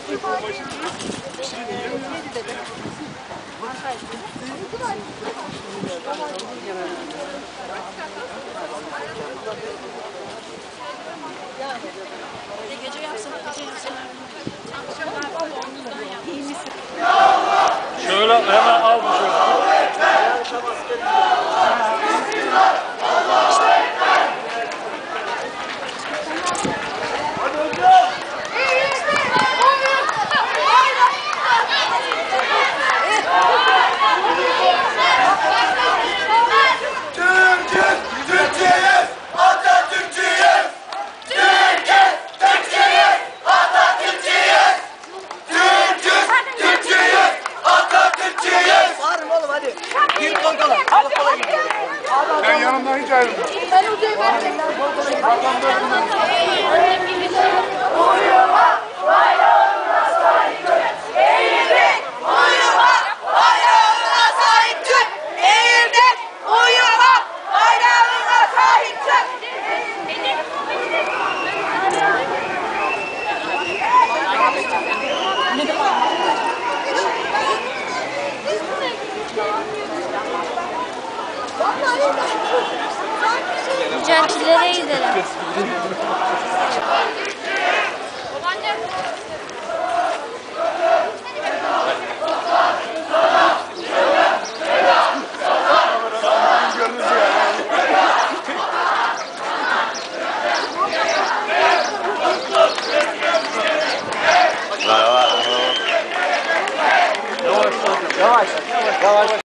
Gece yapsın, İyi misin? Şöyle hemen al bu şöyle. Ben yanımdan hiç ayrılmıyorum. Ben hocayı Uyuma, bayrağına sahip çık. Eğildik, uyuma, bayrağına sahip çık. Eğildik, uyuma, bayrağına sahip çık. Mücadelelere gidelim.